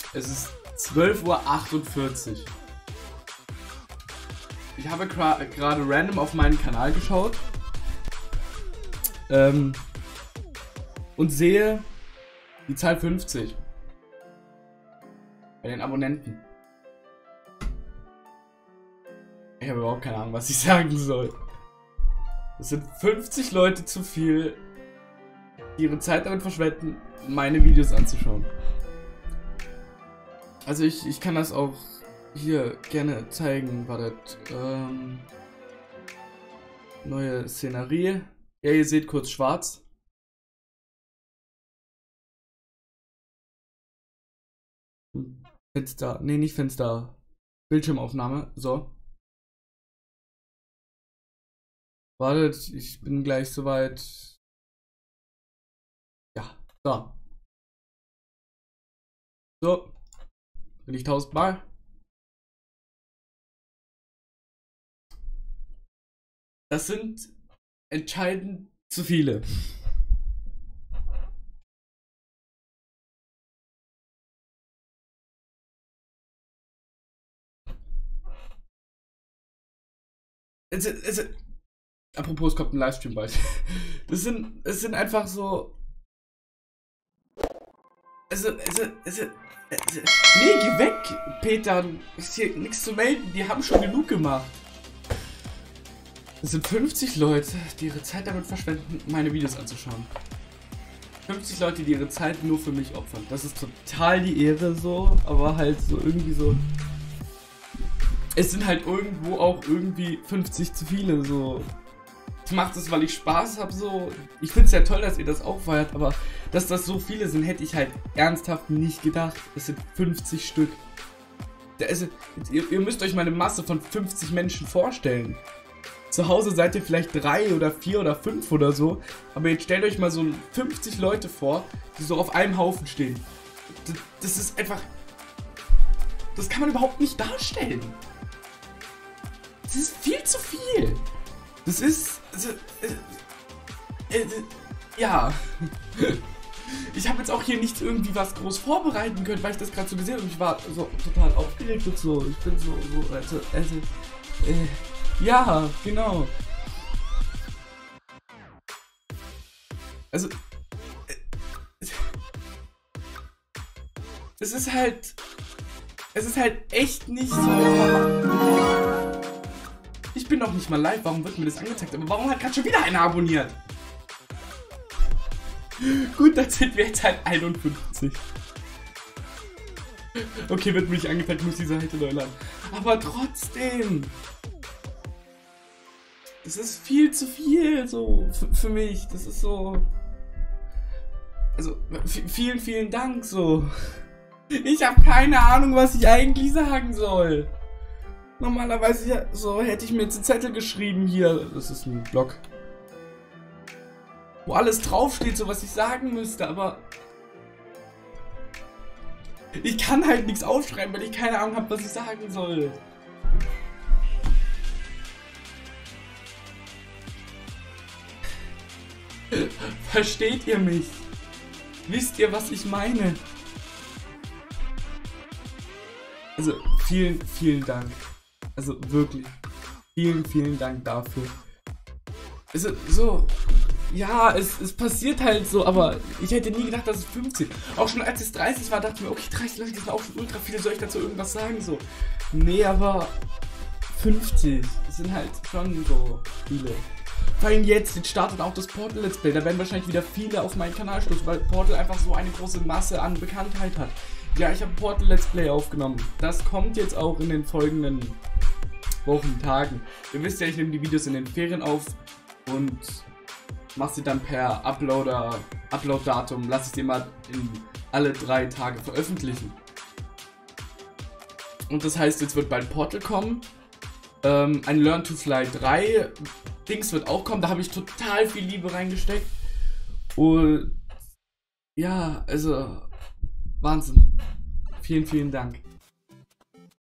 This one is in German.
Es ist 12:48 Uhr. Ich habe gerade random auf meinen Kanal geschaut. Und sehe die Zahl 50. Bei den Abonnenten. Ich habe überhaupt keine Ahnung, was ich sagen soll. Es sind 50 Leute zu viel, die ihre Zeit damit verschwenden, meine Videos anzuschauen. Also ich kann das auch hier gerne zeigen. Wartet. Neue Szenerie. Ja, ihr seht kurz schwarz. Fenster. Nee, nicht Fenster. Bildschirmaufnahme. So. Wartet, ich bin gleich soweit. Ja, so. So. Bin ich 1000 Mal. Das sind entscheidend zu viele. Apropos, es kommt ein Livestream bald. Es sind einfach so. Nee, geh weg, Peter. Du hast hier nichts zu melden. Die haben schon genug gemacht. Es sind 50 Leute, die ihre Zeit damit verschwenden, meine Videos anzuschauen. 50 Leute, die ihre Zeit nur für mich opfern. Das ist total die Ehre so, aber halt so irgendwie so. Es sind halt irgendwo auch irgendwie 50 zu viele so. Ich mache das, weil ich Spaß habe so. Ich finde es ja toll, dass ihr das auch feiert, aber dass das so viele sind, hätte ich halt ernsthaft nicht gedacht. Es sind 50 Stück. Also, ihr müsst euch mal eine Masse von 50 Menschen vorstellen. Zu Hause seid ihr vielleicht 3 oder 4 oder 5 oder so, aber jetzt stellt euch mal so 50 Leute vor, die so auf einem Haufen stehen. Das ist einfach... Das kann man überhaupt nicht darstellen. Das ist viel zu viel. Das ist... ja. Ich habe jetzt auch hier nicht irgendwie was groß vorbereiten können, weil ich das gerade so gesehen habe und ich war so total aufgeregt und so. Ich bin so ja, genau. Also, es ist halt echt nicht so. Ich bin noch nicht mal live, warum wird mir das angezeigt? Aber warum hat gerade schon wieder einer abonniert? Gut, dann sind wir jetzt halt 51. Okay, wird mir nicht angezeigt, muss die Seite neu laden. Aber trotzdem. Das ist viel zu viel, so, für mich. Das ist so... Also, vielen, vielen Dank, so. Ich habe keine Ahnung, was ich eigentlich sagen soll. Normalerweise, ja, so, hätte ich mir jetzt einen Zettel geschrieben hier. Das ist ein Blog. Wo alles draufsteht, so was ich sagen müsste, aber... Ich kann halt nichts aufschreiben, weil ich keine Ahnung habe, was ich sagen soll. Versteht ihr mich? Wisst ihr, was ich meine? Also, vielen, vielen Dank. Also, wirklich. Vielen, vielen Dank dafür. Also, so. Ja, es passiert halt so, aber ich hätte nie gedacht, dass es 50. Auch schon als es 30 war, dachte ich mir, okay, 30 Leute sind auch schon ultra viele, soll ich dazu irgendwas sagen? So. Nee, aber 50 sind halt schon so viele. Vor allem jetzt startet auch das Portal Let's Play. Da werden wahrscheinlich wieder viele auf meinen Kanal stoßen, weil Portal einfach so eine große Masse an Bekanntheit hat. Ja, ich habe Portal Let's Play aufgenommen. Das kommt jetzt auch in den folgenden Wochen, Tagen. Ihr wisst ja, ich nehme die Videos in den Ferien auf und mache sie dann per Upload-Datum, lasse ich sie mal in alle 3 Tage veröffentlichen. Und das heißt, jetzt wird bald Portal kommen. Ein Learn to Fly 3 Dings wird auch kommen, da habe ich total viel Liebe reingesteckt. Und ja, also Wahnsinn. Vielen, vielen Dank.